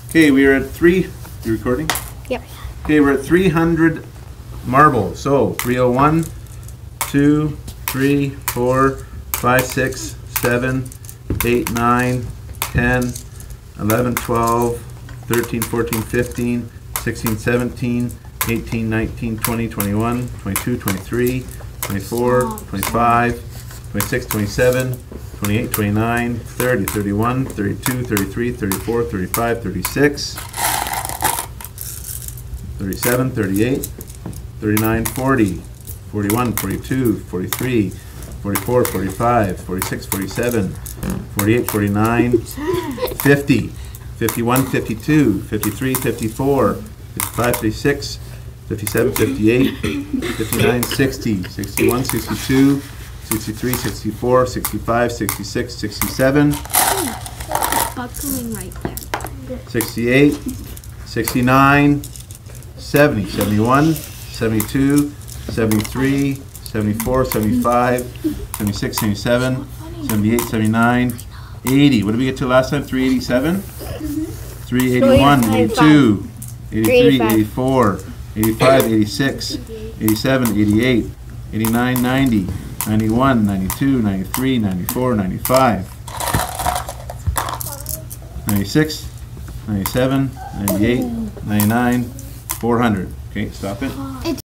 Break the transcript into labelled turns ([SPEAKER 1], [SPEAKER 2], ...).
[SPEAKER 1] Okay, we are at you recording?
[SPEAKER 2] Yep.
[SPEAKER 1] Okay, we're at 300 marbles. So 301, 2, 3, 4, 5, 6, 7, 8, 9, 10, 11, 12, 13, 14, 15, 16, 17, 18, 19, 20, 21, 22, 23, 24, 25, 26, 27, 28, 29, 30, 31, 32, 33, 34, 35, 36, 37, 38, 39, 40, 41, 42, 43, 44, 45, 46, 47, 48, 49, 50, 51, 52, 53, 54, 55, 56, 57, 58, 59, 60, 61, 62, 63, 64, 65, 66, 67,
[SPEAKER 2] Buckling right there.
[SPEAKER 1] 68, 69, 70, 71, 72, 73, 74, 75, 76, 77, 78, 79, 80. What did we get to last time? 387? 381, 82, 83, 84, 85, 86, 87, 88, 89, 90, 91, 92, 93, 94, 95, 96, 97, 98, 99, 400. Okay, stop it.